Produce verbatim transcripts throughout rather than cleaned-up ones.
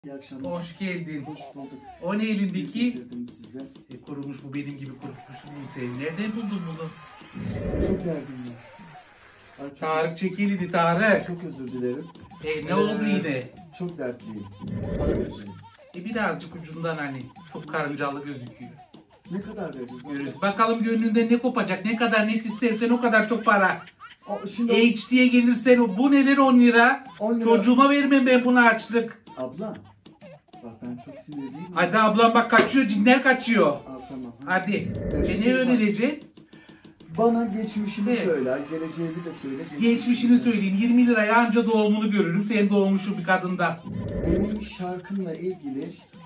İyi akşamlar. Hoş geldin. Hoş bulduk. O ne elindeki? Getirdim size. E, kurumuş bu benim gibi kurutmuş bu senin. Nereden buldun bunu? Çok derdim var. Ay, çok, Tarık çekildi Tarık. çok özür dilerim. E ne Ee, oldu yine? Çok dertliyim. Para vereceğiz. E birazcık ucundan hani çok karıncalı gözüküyor. Ne kadar vereceğiz? Görüyoruz. Bakalım gönlünden ne kopacak? Ne kadar net istersen o kadar çok para. O, şimdi H D'ye gelirsen o bu neler on lira? on lira. Çocuğuma vermem ben bunu açlık. Abla. Bak ben çok sinirliyim. Hadi ablam bak kaçıyor, cinler kaçıyor. Aa, tamam. Hadi. E ne öğreneceksin? Bana geçmişini Evet. söyle. Geleceğini de söyle. Geçmişini söyleyeyim. yirmi liraya anca doğumunu görürüm. Sen doğmuşsun bir kadından. Benim şarkımla ilgili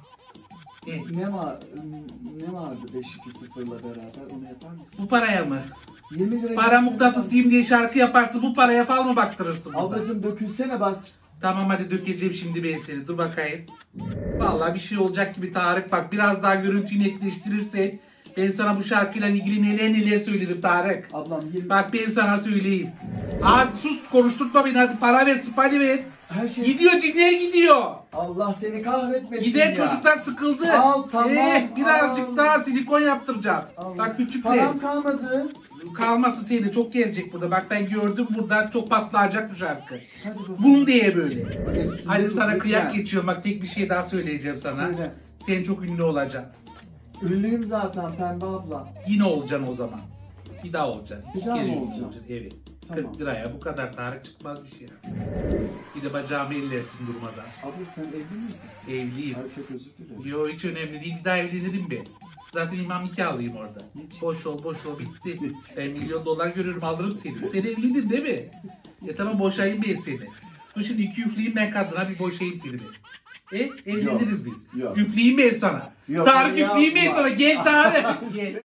E, ne var ne vardı beş iki sıfırla beraber onu yapar mısın? bu paraya mı? yirmi lira. Para muknatısıyım diye şarkı yaparsın. Bu paraya fal mı baktırırsın burada? Ablacığım dökülsene bak. Tamam hadi dökeceğim şimdi ben seni. Dur bakayım. Vallahi bir şey olacak gibi Tarık. Bak biraz daha görüntüyü netleştirirsen ben sana bu şarkıyla ilgili neler neler söylerim Tarık. Ablam yirmi. Bak ben sana söyleyeyim. Hadi sus konuşturtma beni, hadi para ver, sipali ver. Her şey. Gidiyor, cinler gidiyor. Allah seni kahretmesin Gider ya. çocuklar sıkıldı. Al, tamam, Eh, birazcık al. daha silikon yaptıracağım. Allah. Bak küçükler. Param kalmadı. Kalması seni çok gelecek burada. Bak ben gördüm burada çok patlayacak bu şarkı. Hadi bakalım. Bum diye böyle. Hadi, Hadi sana lütfen. kıyak geçiyorum. Bak tek bir şey daha söyleyeceğim sana. Söyle. Sen çok ünlü olacaksın. Ünlüyüm zaten Pembe abla. Yine olacaksın o zaman. Bir daha olacaksın. Bir İki daha kere mı ünlü olacağım? Evet. Tamam. kırk liraya bu kadar Tarık çıkmaz bir şey. Bir de bacağımı ellersin durmadan. Abla sen evli miydin? Evliyim. Ay çok özür dilerim. Yo hiç önemli değil. Bir daha evlenirim ben. Zaten imam nikahlıyım orada. Hiç. Boş ol boş ol bitti. Ben milyon dolar görürüm alırım seni. Sen evliydin değil mi? Ya tamam boşayayım ben seni. Dur şimdi iki üfleyeyim ben kadına bir boşayayım seni ben. E evleniriz biz. Yok. Üfleyeyim ben sana. Yok, Tarık üfleyeyim ben yapma. sana. Gel Tarık. Gel.